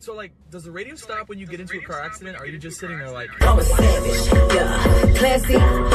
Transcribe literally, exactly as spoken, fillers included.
So, like, does the radio stop when you get into a car accident? Or are you just sitting there like... I'm a savage, yeah, classy.